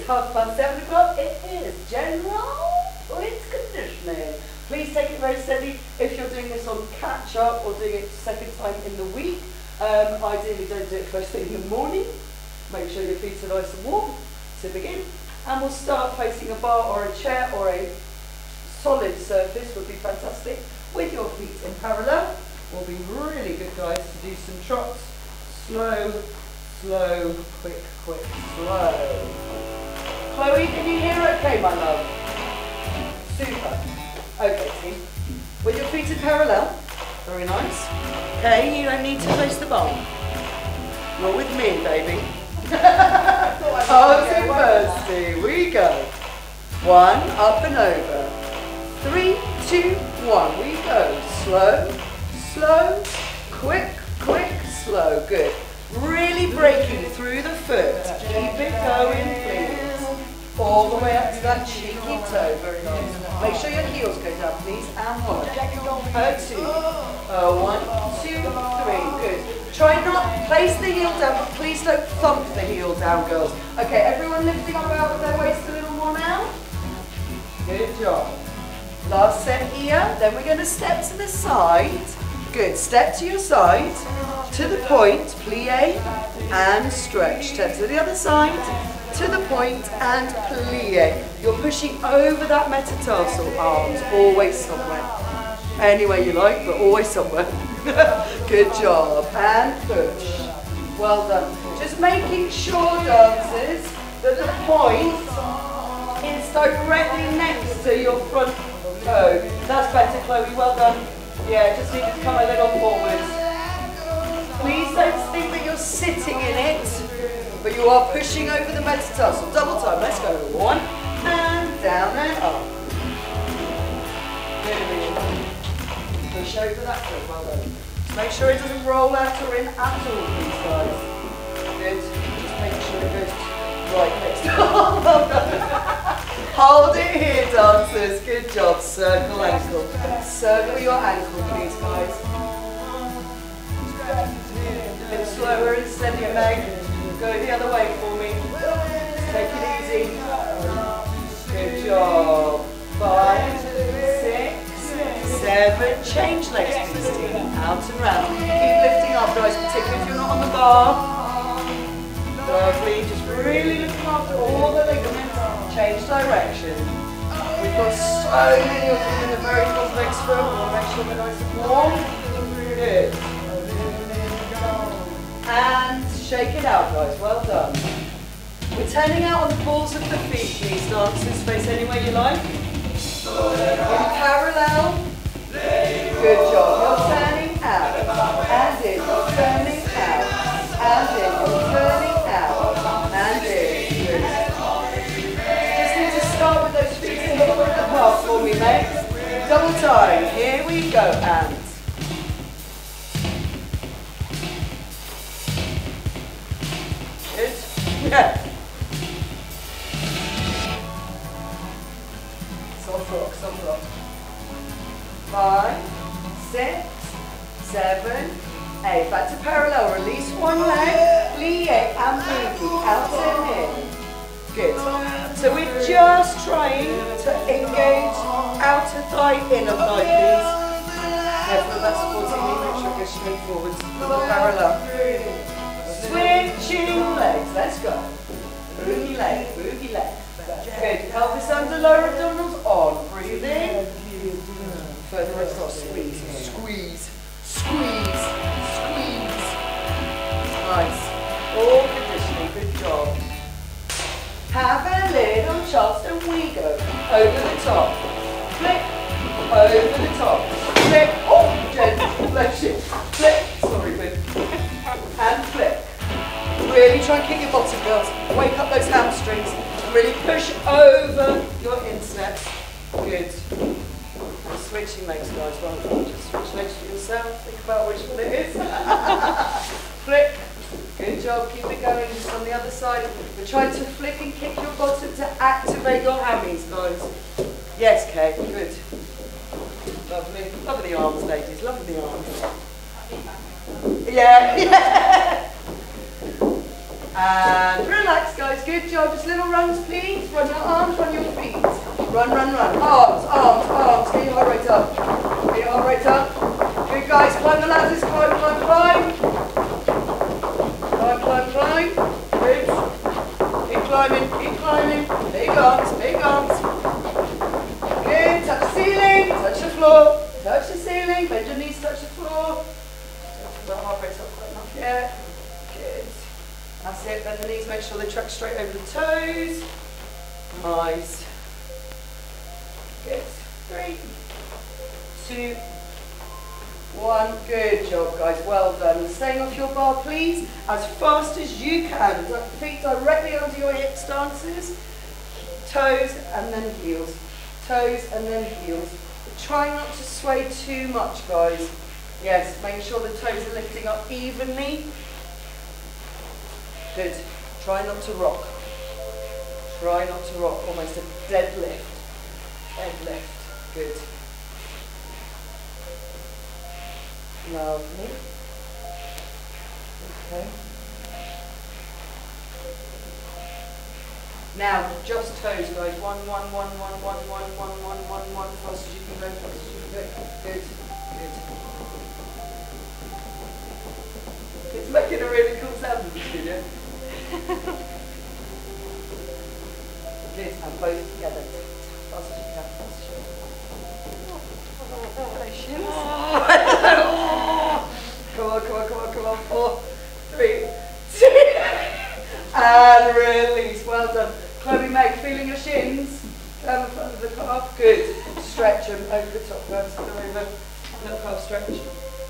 7 o'clock. It is general weight conditioning. Please take it very steady. If you're doing this on catch up or doing it second time in the week, ideally don't do it first thing in the morning. Make sure your feet are nice and warm to begin. And we'll start facing a bar or a chair or a solid surface would be fantastic. With your feet in parallel, will be really good, guys, to do some trots. Slow, slow, quick, quick, slow. Chloe, can you hear okay, my love? Super. Okay, team. With your feet in parallel, very nice. Okay, you don't need to face the bar. Not with me, baby. Arms first, here we go. 1, up and over. 3, 2, 1, we go. Slow, slow, quick, quick, slow. Good. Really breaking through the foot. Keep it going, please. All the way up to that cheeky toe. Very nice. Make sure your heels go down, please. And 1, 2, 1, 2, 3. Good. Try not place the heel down, but please don't thump the heel down, girls. Okay, everyone lifting up out of their waist a little more now. Good job. Last set here. Then we're going to step to the side. Good. Step to your side. To the point, plie and stretch. Step to the other side. To the point and plie. You're pushing over that metatarsal arms, always somewhere. Any way you like, but always somewhere. Good job. And push. Well done. Just making sure, dancers, that the point is directly next to your front toe. That's better, Chloe. Well done. Yeah, just need to come a little forward. Please don't think that you're sitting in it, but you are pushing over the metatarsal. Double time. Let's go. 1 and down and up. Good. Push over that foot. Well done. Just make sure it doesn't roll out or in at all, please, guys. Good. Just make sure it goes right next to. Hold it here, dancers. Good job. Circle ankle. Circle your ankle, please, guys. A bit slower and steadier, Meg. Go the other way for me. Just take it easy. Good job. 5, 6, 7. Change legs, please, team. Out and round. Keep lifting up, guys, particularly if you're not on the bar. Lovely. Just really looking after all the ligaments. Change direction. We've got so many of them in a very complex foot. We'll make sure we're nice and warm. Good. And shake it out, guys. Well done. We're turning out on the balls of the feet, please, dancers. Face any way you like. In parallel. Good job. You're turning out. And in. You're turning out. And in. You're turning out. And in. Good. Just need to start with those feet a little bit apart for me, mate. Double time. Here we go. And. Good. Yeah. Soft rock, soft rock. 5, 6, 7, 8. Back to parallel. Release one leg. Plie and boogie. Out and in. Good. So we're just trying to engage outer thigh, inner thigh, please. Careful of that supporting knee. Make sure it goes straight forwards. Parallel. Switching legs. Let's go. Boogie leg. Boogie leg. Good. Pelvis under, lower abdominals on. Breathe in. Further across. Squeeze. Squeeze. Squeeze. Squeeze. Nice. All conditioning. Good job. Have a little Charleston. We go. Over the top. Flick. Over the top. Flick. Oh, gentle. Bless you. Flick. Sorry, babe. And flick. Really try and kick your bottom, girls. Wake up those hamstrings. Really push over your insteps. Good. Switching legs, guys. Well done. Just switch legs for yourself. Think about which one it is. Flick. Good job. Keep it going. Just on the other side. We're trying to flick and kick your bottom to activate your hammies, guys. Yes, Kay. Good. Lovely. Lovely the arms, ladies. Lovely the arms. Yeah. Yeah. And relax, guys. Good job. Just little runs, please. Run your arms, run your feet. Run, run, run. Arms, arms, arms. Get your heart rate up. Get your heart rate up. Good, guys. Climb the ladders. Climb, climb, climb. Climb, climb, climb. Good. Keep climbing, keep climbing. Big arms, big arms. Good. Touch the ceiling. Touch the floor. Touch the ceiling. Bend your knees. Touch the floor. The heart rate's not quite enough yet. Good. That's it. Bend the knees. Make sure they track straight over the toes. Nice. Good. 3, 2, 1. Good job, guys. Well done. Staying off your bar, please, as fast as you can. Feet directly under your hips, dancers. Toes and then heels. Toes and then heels. But try not to sway too much, guys. Yes, make sure the toes are lifting up evenly. Good. Try not to rock. Try not to rock. Almost a deadlift. Deadlift. Good. Lovely. Okay. Now, just toes, guys. 1, 1, 1, 1, 1, 1, 1, 1, 1, 1. Fast as you can go. Fast as you can go. Good. Good. It's making a really cool sound in the studio. Good. And both together. Fast as you can. Fast as you can. Come on, come on, come on, come on. 4, 3, 2, and release. Well done. Chloe Meg, feeling your shins. Down the front of the calf. Good. Stretch them over the top. Guys, go over. Little calf stretch. Good.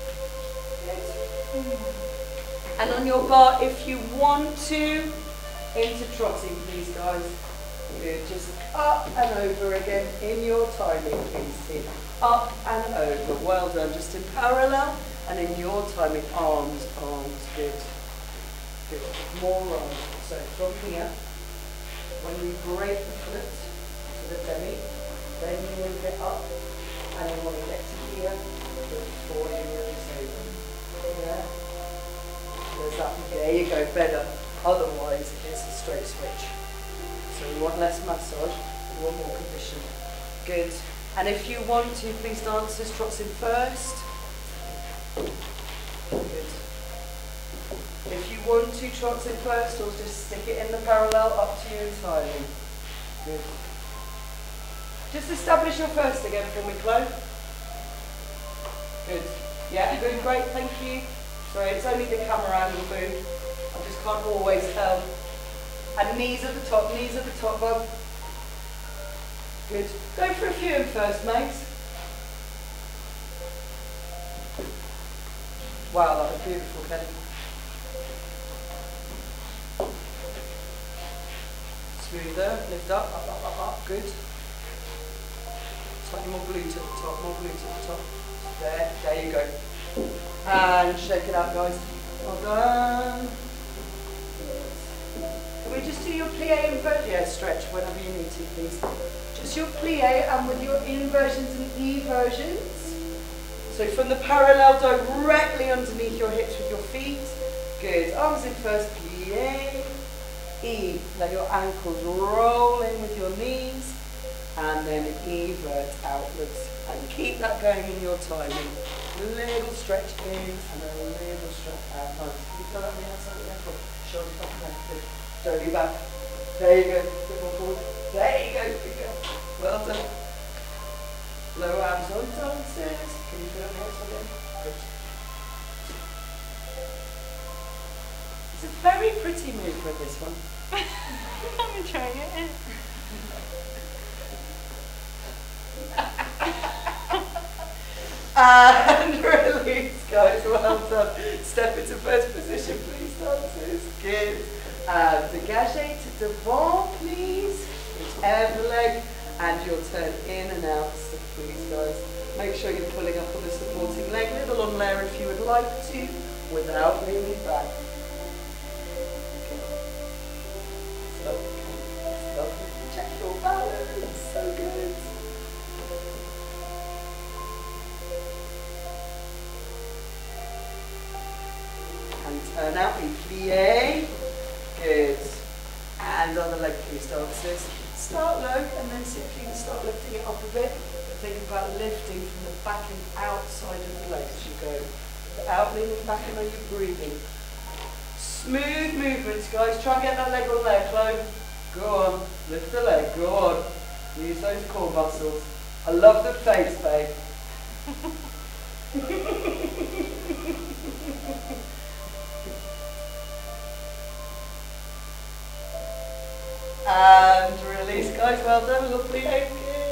And on your bar, if you want to, into trotting, please, guys. Good. Just up and over again in your timing, please, team. Up and over. Well done. Just in parallel and in your timing. Arms, arms. Good. Good. More arms. So from here, when we break the foot to the demi, then you move it up, and then when we get to here, before you release over. Yeah. There's that. There you go. Better. Otherwise, it's a straight switch. So we want less massage. We want more condition. Good. And if you want to, please dancers, trots in first. Good. If you want to, trots in first, or just stick it in the parallel, up to you entirely. Good. Just establish your first again for me, Chloe. Good. Yeah, good, great, thank you. Sorry, it's only the camera angle, boo. I just can't always tell. And knees at the top, bub. Good. Go for a few in first, mates. Wow, that was beautiful, Kelly. Smoother, lift up, up, up, up, up. Good. Slightly more glute at the top, more glute at the top. There you go. And shake it out, guys. Well done. Can we just do your plie inversion? Yeah, stretch whenever you need to, please. Just your plie and with your inversions and eversions. So from the parallel directly underneath your hips with your feet. Good. Arms in first, plie. E. Let your ankles roll in with your knees. And then evert outwards. And keep that going in your timing. Little stretch in and a little stretch out. Nice. You feel that on the outside of the ankle. Shoulders back and good. Slowly back. There you go. A bit more forward. There you go. Good girl. Well done. Lower arms on dancers. Can you feel on the outside there? Good. It's a very pretty movement, this one. I'm enjoying it. And release, guys. Well done. Step into first position, please, dancers. Good. Dégagez to devant, please. Whichever leg. And you'll turn in and out. So please, guys. Make sure you're pulling up on the supporting leg. Little on there if you would like to, without leaning back. Check your balance. So good. And turn out and plie. Good. stances. Start low and then simply start lifting it up a bit. But think about lifting from the back and outside of the legs as you go. Without leaning back, and are you breathing? Smooth movements, guys. Try and get that leg on there, Chloe. Go on. Lift the leg. Go on. Use those core muscles. I love the face, babe. And release, guys. Well done. Lovely. Good.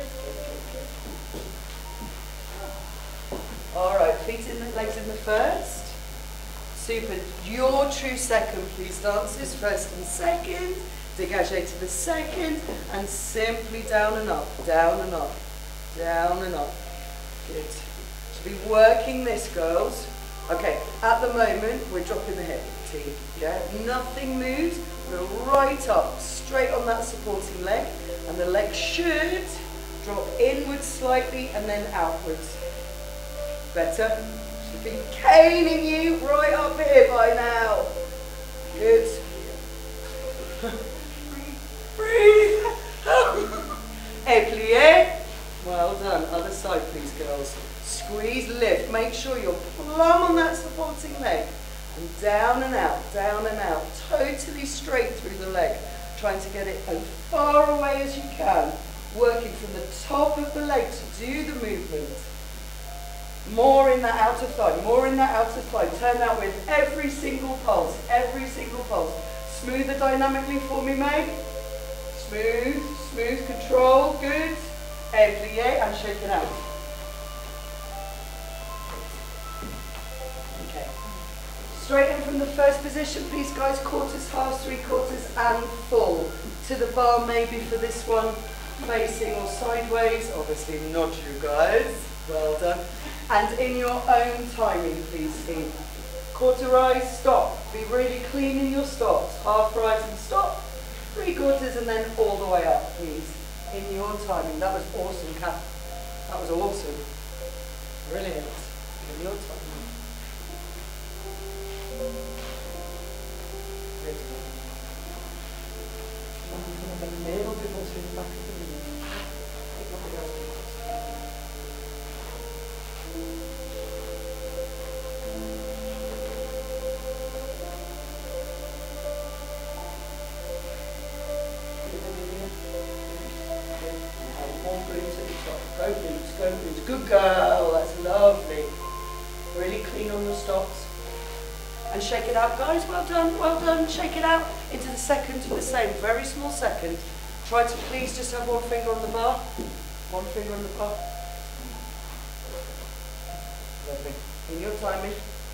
Alright, feet in the legs in the first. Super. Your true second, please, dancers. First and second. Dégagez to the second. And simply down and up. Down and up. Down and up. Good. Should be working this, girls. Okay, at the moment, we're dropping the hip, team. Yeah? Nothing moves. We're right up, straight on that supporting leg. And the leg should drop inwards slightly and then outwards. Better. Should be caning you right up here by now. Good. Breathe. Et plié. Well done. Other side, please, girls. Squeeze, lift. Make sure you're plumb on that supporting leg. And down and out, down and out. Totally straight through the leg. Trying to get it as far away as you can. Working from the top of the leg to do the movement. More in that outer thigh, more in that outer thigh. Turn that with every single pulse, every single pulse. Smooth it dynamically for me, Meg. Smooth, smooth, control, good. Et plié and shake it out. Okay. Straight in from the first position, please, guys. Quarters, halves, three quarters, and full. To the bar, maybe for this one, facing or sideways. Obviously, not you guys. Well done. And in your own timing, please, team. Quarter rise, stop. Be really clean in your stops. Half rise and stop. Three quarters and then all the way up, please. In your timing. That was awesome, Kath. That was awesome. Brilliant. In your timing. Good. A little bit more through the back of the knee. Go glutes, go glutes. Good girl, that's lovely. Really clean on your stops. And shake it out, guys. Well done, well done. Shake it out into the second, the same. Very small second. Try to please just have one finger on the bar. One finger on the bar. Lovely. In your timing.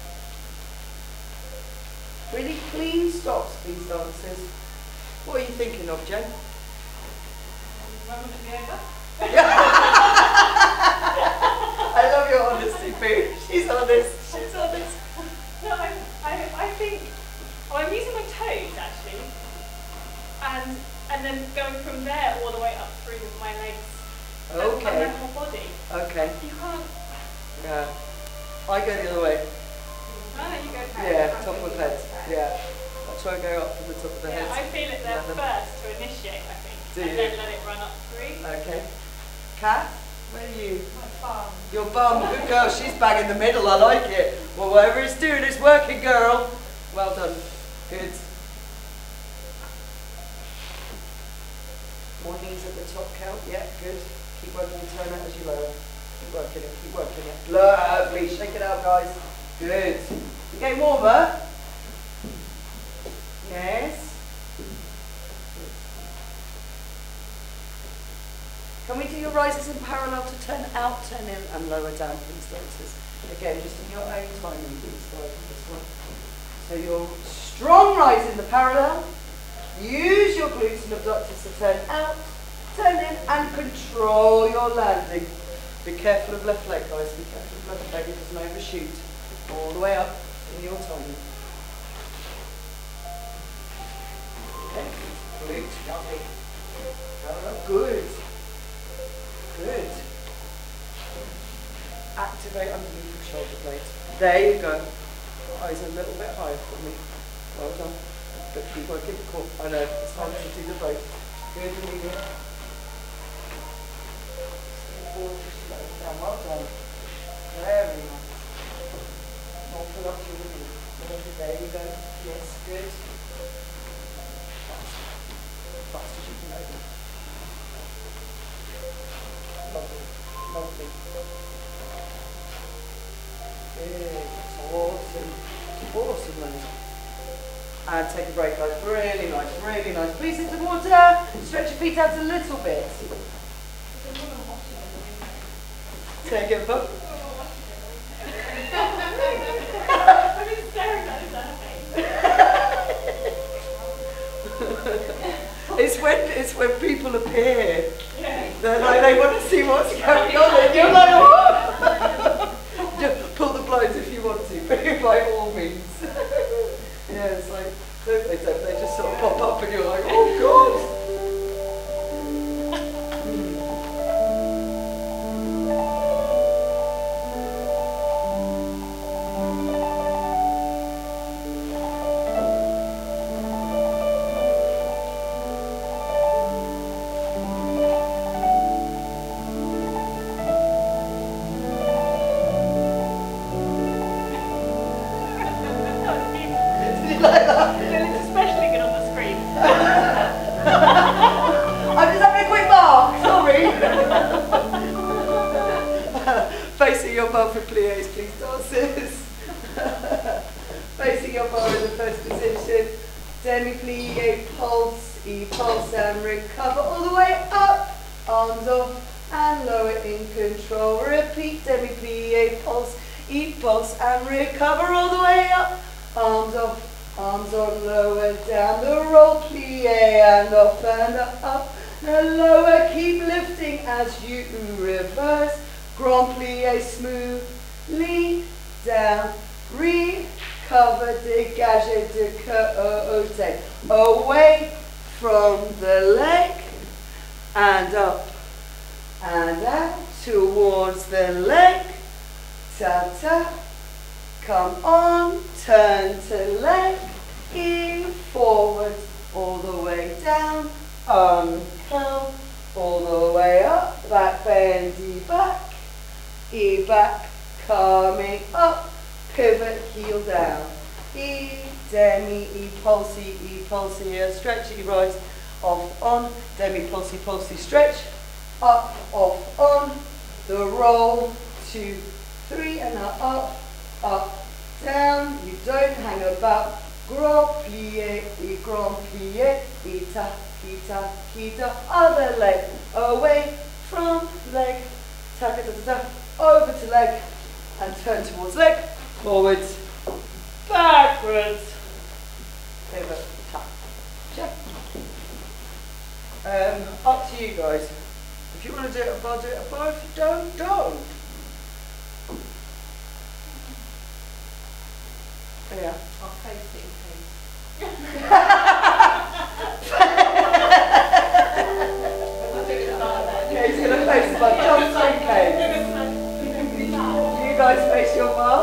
Really clean stops, please, dancers. What are you thinking of, Jen? Moment to be over. I love your honesty, Boo. She's honest. She's honest. No, I think I'm using my toes actually, and then going from there all the way up through with my legs. Okay. And my whole body. Okay. You can't. Yeah. I go the other way. No, you go first. Yeah, top of the head. Yeah. I try and go up from the top of the head. Yeah, I feel it there first to initiate, I think. Do and you? then let it run up through. Okay. Kat, where are you? My bum. Your bum. Good girl. She's bang in the middle. I like it. Well, whatever it's doing, it's working, girl. Well done. Good. More knees at the top count. Yeah, good. Keep working the turn out as you lower. Keep working it. Keep working it. Lovely. Shake it out, guys. Good. You getting warmer? Yes. Can we do your rises in parallel to turn out, turn in, and lower down, please, dancers? Again, just in your own timing, please, guys, this one. So your strong rise in the parallel. Use your glutes and abductors to turn out, turn in, and control your landing. Be careful of left leg, guys. Be careful of left leg. It doesn't overshoot. All the way up in your timing. Okay. Glutes, lovely. Parallel, good. Good. Activate underneath the shoulder blades. There you go. Eyes a little bit higher for me. Well done. But keep working the core. I know, it's hard to do the both. Good, really good. Forward, just slow down. Well done. Very nice. Don't pull up your knee. There you go. Yes, good. Fast as you can over. Lovely. Lovely. Good. Awesome. Awesome, ladies. And take a break, guys. Really nice, really nice. Please into the water. Stretch your feet out a little bit. Take it, Bob. I've been staring at it. It's when people appear. Yeah. They're like, they want to see what's going on, and you're like, what? Just pull the blinds if you want to, by all means. Yeah, it's like, they just sort of pop up and you're like, oh God. Like that. It's especially good on the screen. I'm just having a quick mark, sorry. Facing your bar for pliés, please, dancers. Facing your bar in the first position. Demi-plie, pulse, e-pulse and recover all the way up. Arms off and lower in control. Repeat, demi-plie, pulse, e-pulse and recover all the way up. Arms off. Arms on, lower down the roll, plie and up and up. Now lower, keep lifting as you reverse. Grand plie smoothly down. Recover, dégage, de côté. Away from the leg and up and out towards the leg. Ta ta. Come on, turn to leg, E forward, all the way down, uncurl, all the way up, back bend, E back, coming up, pivot, heel down, E, demi, E pulsey, stretchy, rise, off, on, demi, pulsey, stretch, up, off, on, the roll, 2, 3, and now up, down, you don't hang about, grand plie, ita, kita, other leg, away from leg, ta ta ta ta, over to leg, and turn towards leg, forwards, backwards, pivot, tap, check. Up to you guys. If you want to do it above, do it above. If you don't. Yeah. I'll face it in case. Yeah, he's going to face the bar just in case. You guys face your bar.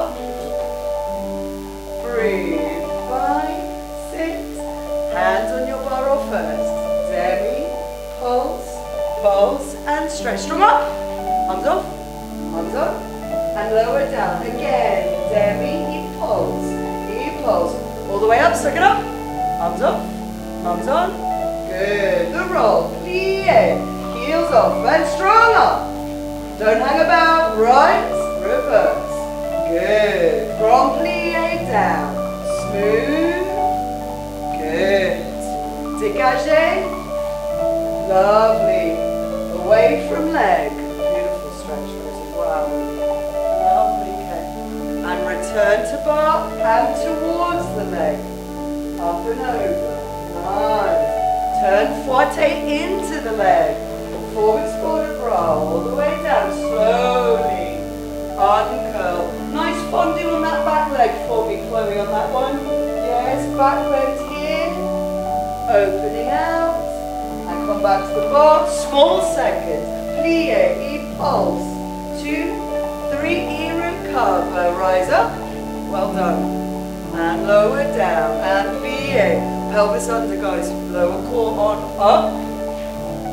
Breathe. 5, 6. Hands on your bar off first. Demi, pulse, and stretch. Strong up. Arms off. And lower down. Again. Demi, pulse. Pulse. All the way up, second up. Arms off. Arms on. Good. The roll. Plie. Heels off. And strong up. Don't hang about. Right. Reverse. Good. Grand plie down. Smooth. Good. Dégagez. Lovely. Away from leg. Beautiful stretch, Rosie. Wow. Lovely. Okay. And return to bar and towards the leg. Up and over. Nice. Turn forte into the leg. Forwards, forward, bra. All the way down. Slowly. Uncurl. Nice fondue on that back leg for me, Chloe, on that one. Yes, back bend here. Opening out. And come back to the bar. Small second. Plie, e-pulse. 2, 3, e-recover. Rise up. Well done. And lower down. And plie. Pelvis under, guys. Lower core on, up.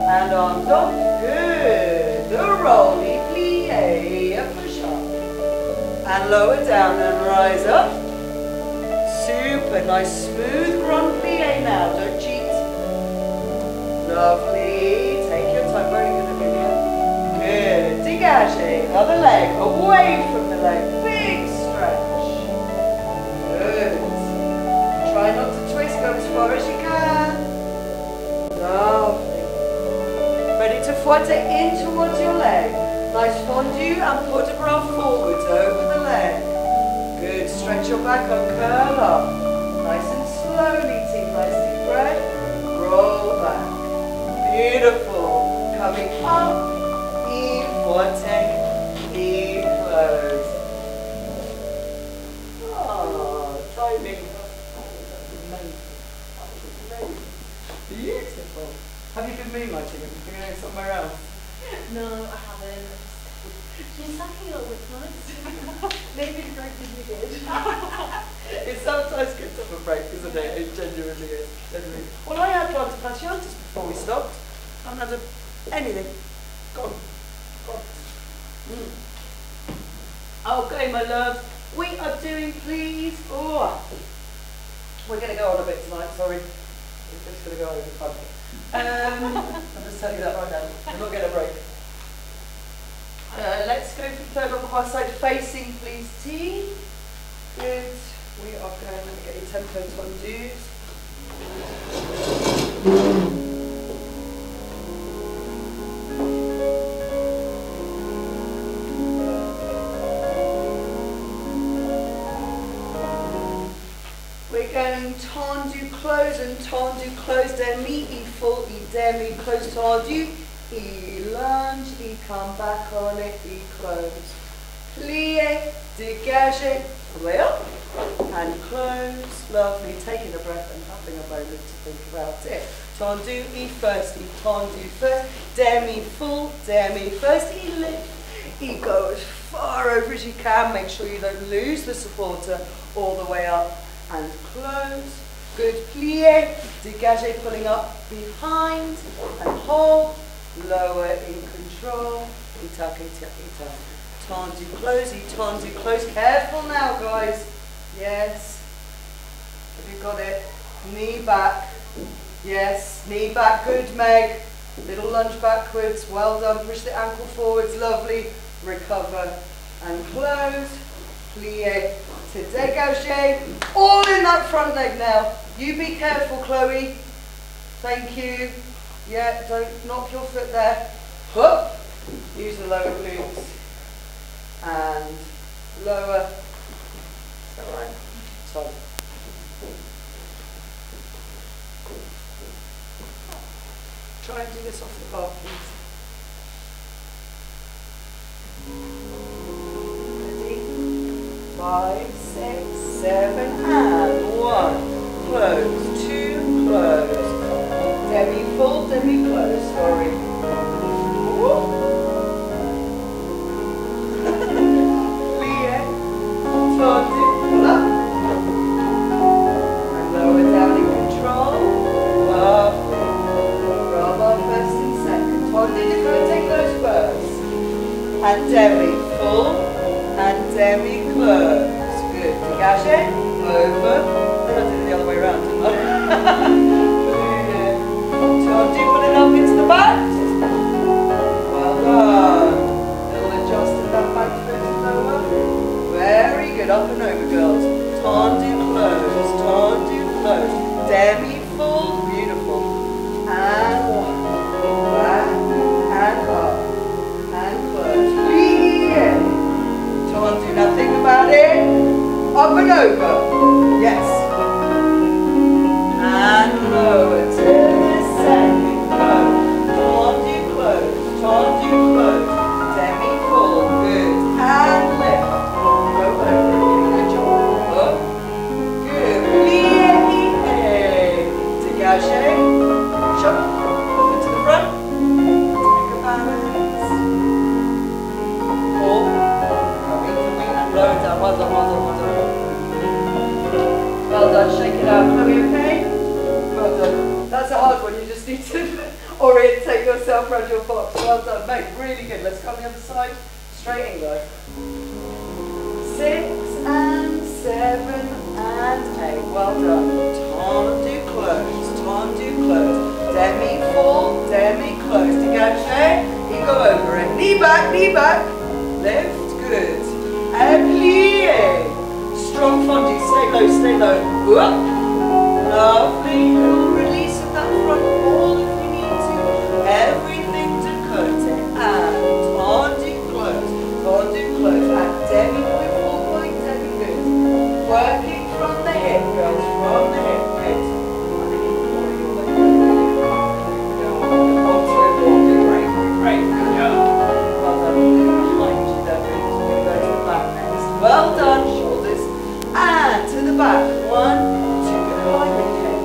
And arms up. Good. The roly plie. A push up. And lower down and rise up. Super. Nice smooth grand plie now. Don't cheat. Lovely. Take your time. Very good, Amelia. Good. Dégagez. Other leg. Away from the leg. Big stretch. Good. Try not to twist. Go as far as you can. Lovely. Ready to foite in towards your leg. Nice fondue and put a bra forwards over the leg. Good. Stretch your back and curl up. Nice and slowly. Take nice deep breath. Roll back. Beautiful. Coming up. E forte. E close. Oh, timing. Beautiful. Have you been moonlighting? Have you been going somewhere else? No, I haven't. She's sucking a little bit tonight. Maybe the break is good. It's sometimes good to have a break, isn't it? It genuinely is. Genuinely. Well, I had one to fasciitis before we stopped. I haven't had anything. Gone. Gone. Okay, my love. We are doing, please. Oh, we're going to go on a bit tonight. Sorry. We're just going to go over fun. I'll just tell you that right now. We're not getting a break. Let's go for third on KaSo facing, please, T. Good. We are going to get your tempo tondues. We're going tendu close and tendu close, demi, e full, e demi, close tendu, e lunge, e come back on it, e close. Plie, dégagez, play up, and close. Lovely, taking a breath and having a moment to think about it. Tendu, e first, demi full, demi first, e lift, e go as far over as you can. Make sure you don't lose the supporter all the way up. And close. Good. Plie. Dégagez, pulling up behind. And hold. Lower in control. Ita, ita, ita. Tendu, close. Tendu, close. Careful now, guys. Yes. Have you got it? Knee back. Yes. Knee back. Good, Meg. Little lunge backwards. Well done. Push the ankle forwards. Lovely. Recover. And close. Plie. To dégagé, all in that front leg now. You be careful, Chloe. Thank you. Yeah, don't knock your foot there. Whoop. Use the lower glutes. And lower. Is that right? So. Try and do this off the bar, please. 5, 6, 7, and 1. Close, 2, close. Demi full, demi close, sorry. Plie, tendu, pull up. And lower down in control. Lovely. Rub up first and second. Tendu, you're going to take those first. And demi full. And demi close. Good. Dégagez. Over. Then I did it the other way around, didn't I? Tendu, put it up into the back. Well done. Little adjust in that back foot lower. Very good. Up and over, girls. Tendu, close. Tendu, close. Demi full. Beautiful. And 1. Back. And up. And close. Plie. Tendu, now think about it. Up and over. Yes. And lower to the second. Tendu close. Tendu close. Demi full. Good. And lift. Go over. Good job. Up. Good. Plie. Dégagez. Shove. Into the front. Take a balance. Pull. Lower down, well done, well done, well done. Well done, shake it out. Chloe, okay? Well done. That's a hard one, you just need to Orientate yourself around your box. Well done, mate. Really good. Let's come on the other side. Straight in, guys. 6 and 7 and 8. Well done. Tendu close. Tendu close. Demi full. Demi close. Dégagez. You go over it. Knee back. Knee back. Lift. Good. And plié. Strong fondue. Stay low. Stay low. Whoop. Lovely. Little release of that front wall if you need to. Everything to côté. And tendu close. Tendu close. And demi point. Working from the hip, girls, from the hip, good. Onto it, great, great, good job. Well done, behind you there, good. We're going to the back next. Well done, shoulders, and to the back. 1, 2, good, alignment, okay.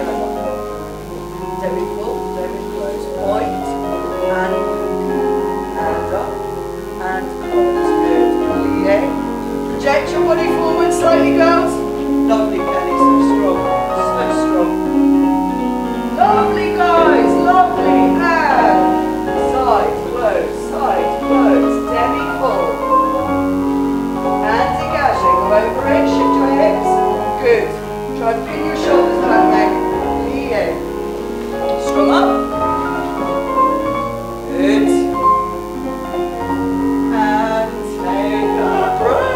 Demi full, demi close, point, and up, and close, good, plie. Project your body forward slightly, girls. Lovely, Kelly, so strong, so strong. Lovely, guys, lovely. And side, close, demi full. And dégage, go over it, shift your hips. Good. Try and pin your shoulders back, neck. Plie. Strong up. Good. And take a breath.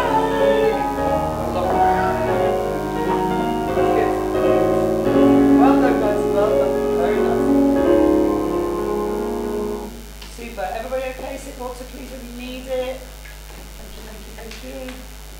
Everybody okay? Sit water, please, when you need it. Thank you, thank you, thank you.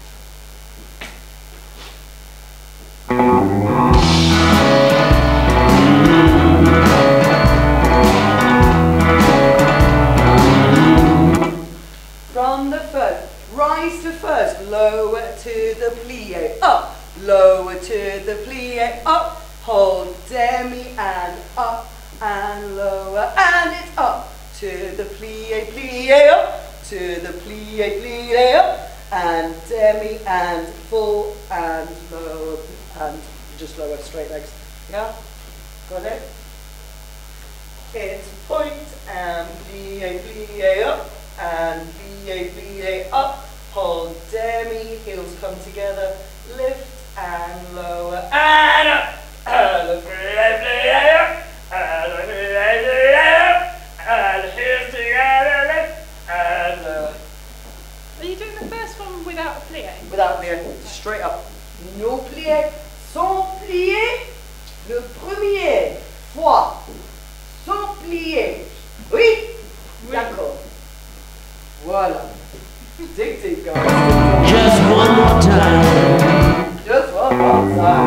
From the first, rise to first, lower to the plie, up, lower to the plie, up, hold, demi, and up, and lower, and it's up. To the plie, plie up, to the plie, plie up, and demi, and full, and lower, and just lower, straight legs. Yeah? Got it? It's point, and plie, plie up, and plie, plie up, hold, demi, heels come together, lift, and lower, and up, and the plie, plie up, and the plie, plie up. And here's together, lift, and Are you doing the first one without a plie? Without plie, straight up. No plie, sans plier. Le premier fois, sans plier. Oui? D'accord. Voilà. Dig deep, guys. Just one more time. Just one more time.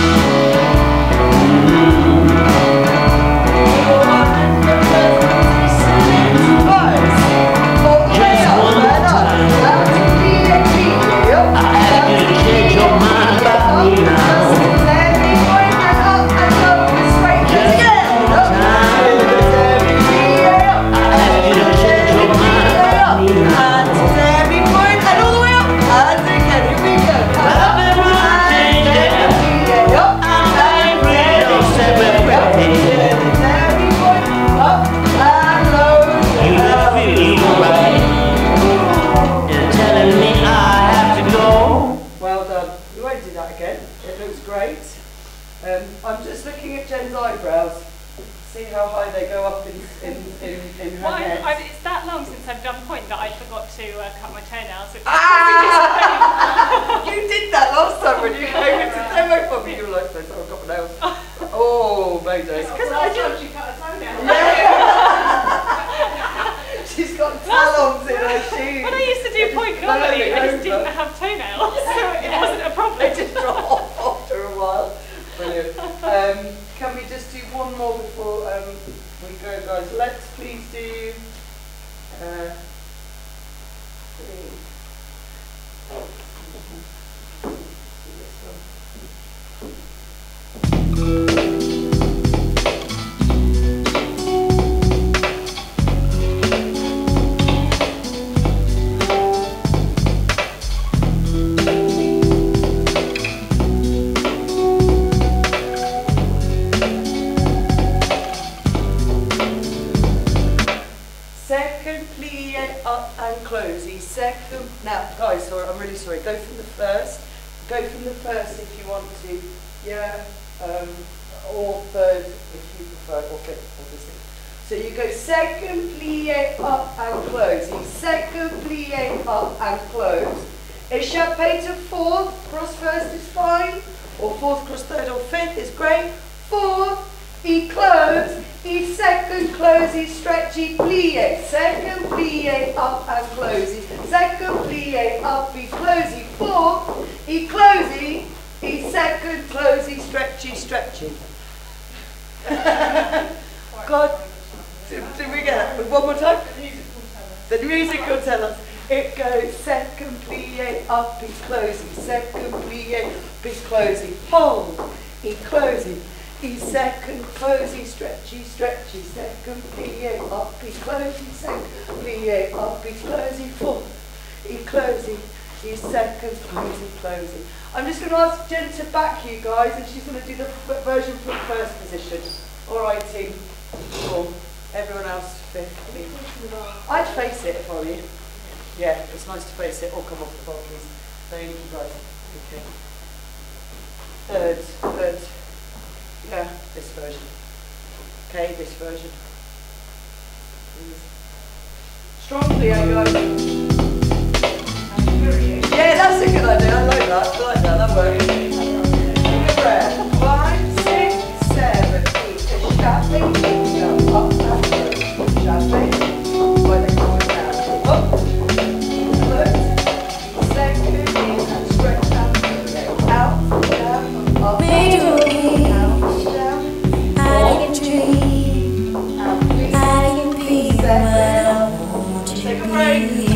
I'm just looking at Jen's eyebrows. See how high they go up in her head. It's that long since I've done Pointe that I forgot to cut my toenails. You did that last time when you came into demo for me. You were like, I've got my nails. Oh, mayday. Because I told you cut a toenail. She's got talons in her shoes. When I used to do Pointe normally, I just didn't have toenails, so it wasn't a problem. They just drop off after a while. Brilliant. Can we just do one more before we go, guys? Let's please do 3. closey, second, now guys, sorry, I'm really sorry, go from the first if you want to, yeah, or third if you prefer, or fifth, obviously. So you go second plie up and closey, second plie up and close. Échappé to fourth, cross first is fine, or fourth, cross third, or fifth is great. Fourth, e close, e second closey, stretchy plie, second plie up and closey, second plie up, e closey, fourth, e closey, e second closey, stretchy, stretchy. God, did we get it? One more time? The music will tell us. It goes second plie up, e closey, second plie up, e closey, hold, e closey, e second closey, stretchy, stretchy, second plie up, e closey, second plie up, e closey, fourth, e closey, e second closey, closey. I'm just going to ask Jen to back you guys, and she's going to do the version from first position. All right, team. Cool. Everyone else, fifth, please. I'd face it if I were you. Yeah, it's nice to face it. Or come off the bar, please. Thank you, guys. Okay. Third. Yeah, this version. Okay, this version. Please. Strong plie, guys. Yeah, that's a good idea. I like that. I like that. That works. Good breath. 5, 6, 7, 8. Chapping, up, and close. Chapping. Where they go down. Up. Close. Second in and stretch out. Out, down, up, down, down. I can dream. I can be where I want to be. Take a break.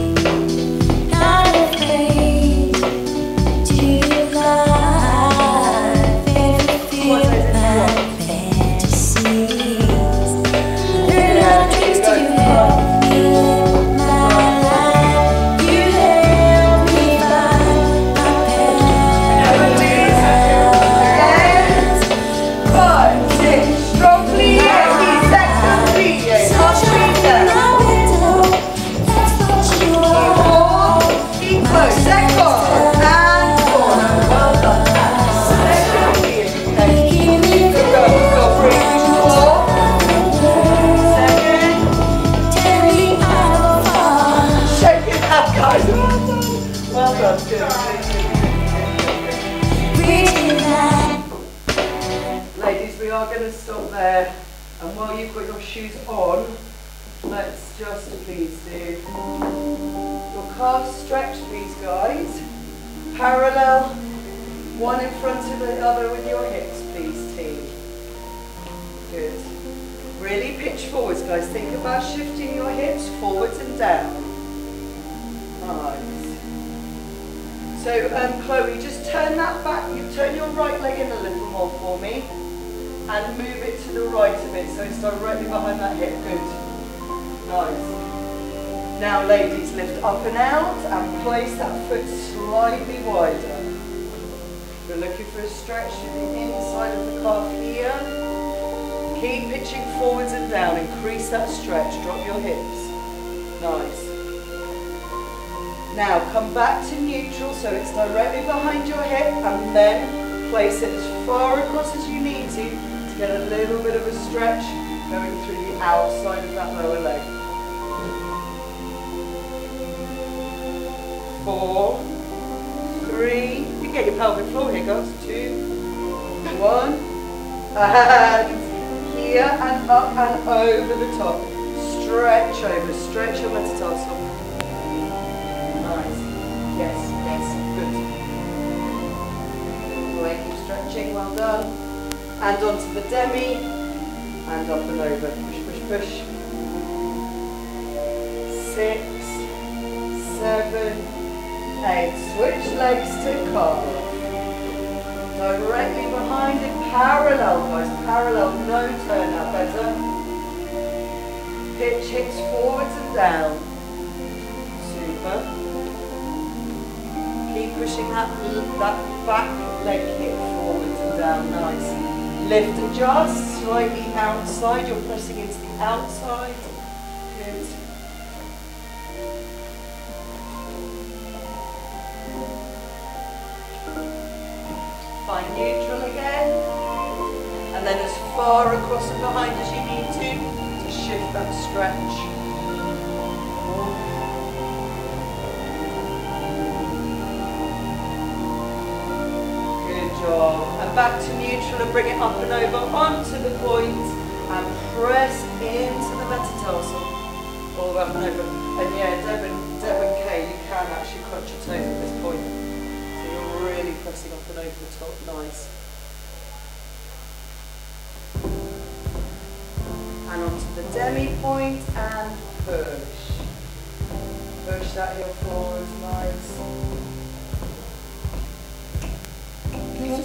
Ladies, we are going to stop there, and while you've got your shoes on, let's just please do your calves stretch, please, guys. Parallel, one in front of the other with your hips, please, team. Good. Really pitch forwards, guys. Think about shifting your hips forwards and down. Nice. So, Chloe, just turn that back. You turn your right leg in a little more for me, and move it to the right a bit, so it's directly behind that hip. Good. Nice. Now, ladies, lift up and out, and place that foot slightly wider. We're looking for a stretch to the inside of the calf here. Keep pitching forwards and down. Increase that stretch. Drop your hips. Nice. Now come back to neutral, so it's directly behind your hip, and then place it as far across as you need to get a little bit of a stretch going through the outside of that lower leg. 4, 3, you can get your pelvic floor here, guys. 2, 1, and here and up and over the top. Stretch over, stretch your metatarsal. Nice. Yes, good. Away, keep stretching, well done. And onto the demi, and up and over. Push, push, push. 6, 7, 8. Switch legs to calf. Directly behind it, parallel, guys. Parallel, no turn out, better. Pitch hips forwards and down. Super. Keep pushing that back leg hip forwards and down, nice. Lift, adjust, slightly outside, you're pressing into the outside. Good. Find neutral again. And then as far across and behind as you need to shift that stretch. Good job. And back to neutral and bring it up and over onto the point and press into the metatarsal. All up and over. And yeah, Devon K, you can actually crunch your toes at this point. So you're really pressing up and over the top. Nice. And onto the demi point and push. Push that heel forward, nice. Finish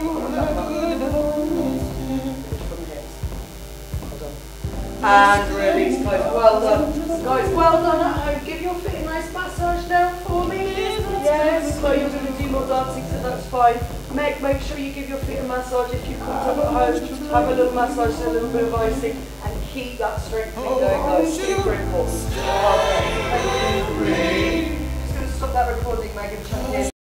from the hips. Well done. And release, guys. Well done. Guys, well done at home. Give your feet a nice massage down for me. Yes, so you're going to do more dancing, so that's fine. Make sure you give your feet a massage if you can't have it at home. Have a little massage, a little bit of icing, and keep that strengthening going, guys. Super important. Well done. Just going to stop that recording, Megan. Check in.